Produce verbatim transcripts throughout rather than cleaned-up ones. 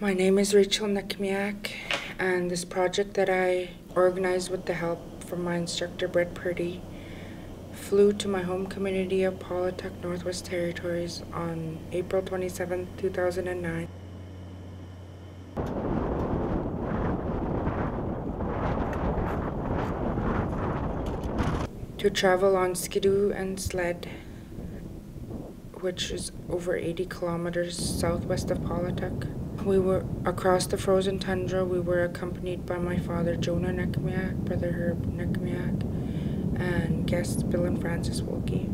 My name is Rachel Nekmiak, and this project that I organized with the help from my instructor Brett Purdy flew to my home community of Paulatuk, Northwest Territories on April twenty-seventh, two thousand nine. To travel on skidoo and sled, which is over eighty kilometers southwest of Paulatuk. We were across the frozen tundra. We were accompanied by my father, Jonah Nekmiak, brother Herb Nekmiak, and guests Bill and Francis Wilkie.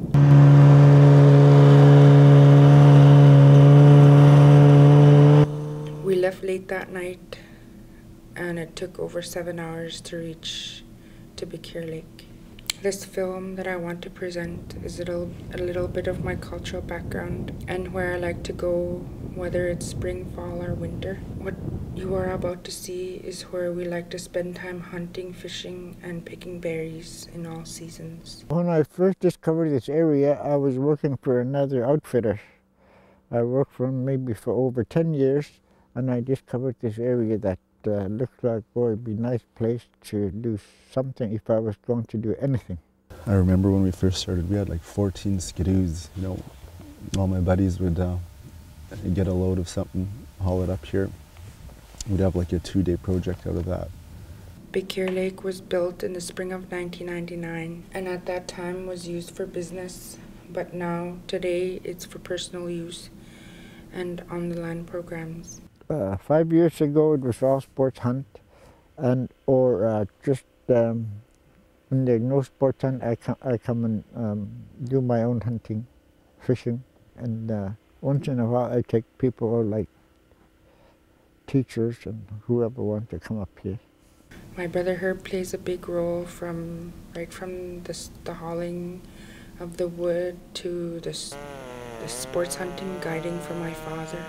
We left late that night, and it took over seven hours to reach Tibikir Lake. This film that I want to present is a little, a little bit of my cultural background and where I like to go, whether it's spring, fall, or winter. What you are about to see is where we like to spend time hunting, fishing, and picking berries in all seasons. When I first discovered this area, I was working for another outfitter. I worked for him maybe for over ten years, and I discovered this area that uh, looked like, boy, it'd be a nice place to do something if I was going to do anything. I remember when we first started, we had like fourteen skidoos. You know, all my buddies would uh, get a load of something, haul it up here. We'd have like a two-day project out of that. Tibikir Lake was built in the spring of nineteen ninety-nine, and at that time was used for business, but now, today, it's for personal use and on-the-land programs. Uh, five years ago, it was all sports hunt, and or uh, just um, when there's no sports hunt, I come, I come and um, do my own hunting, fishing, and uh, once in a while I take people or like teachers and whoever wants to come up here. My brother Herb plays a big role from right from the, the hauling of the wood to the, the sports hunting, guiding for my father.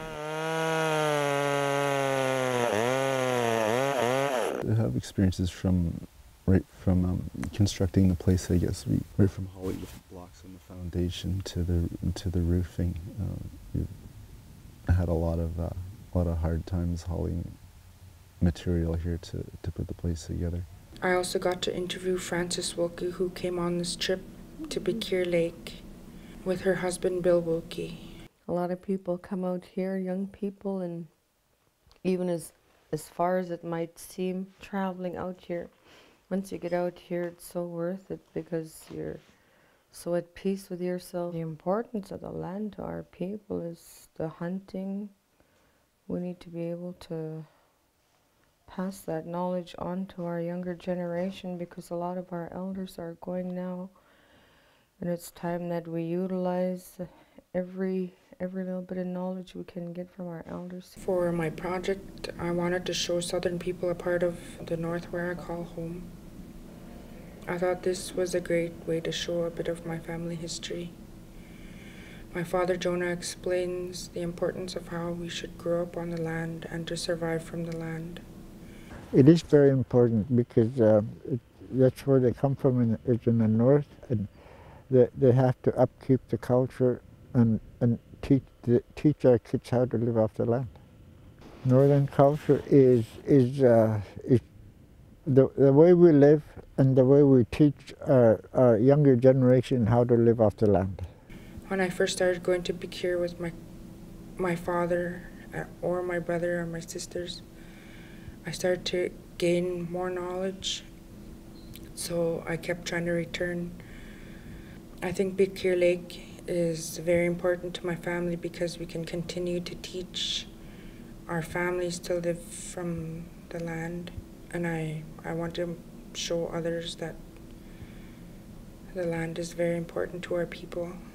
I have experiences from right from um, constructing the place. I guess we right from hauling the blocks on the foundation to the to the roofing. Uh, we've had a lot of uh, a lot of hard times hauling material here to to put the place together. I also got to interview Francis Wilkie, who came on this trip to Tibikir Lake with her husband Bill Wilkie. A lot of people come out here, young people, and even as as far as it might seem, traveling out here, once you get out here, it's so worth it because you're so at peace with yourself. The importance of the land to our people is the hunting. We need to be able to pass that knowledge on to our younger generation because a lot of our elders are going now, and it's time that we utilize every every little bit of knowledge we can get from our elders. For my project, I wanted to show Southern people a part of the North where I call home. I thought this was a great way to show a bit of my family history. My father Jonah explains the importance of how we should grow up on the land and to survive from the land. It is very important because uh, it, that's where they come from, in, it's in the north, and they, they have to upkeep the culture and, and teach, the, teach our kids how to live off the land. Northern culture is, is, uh, is the, the way we live and the way we teach our, our younger generation how to live off the land. When I first started going to Tibikir with my, my father uh, or my brother or my sisters, I started to gain more knowledge, so I kept trying to return. I think Tibikir Lake is very important to my family because we can continue to teach our families to live from the land, and I, I want to show others that the land is very important to our people.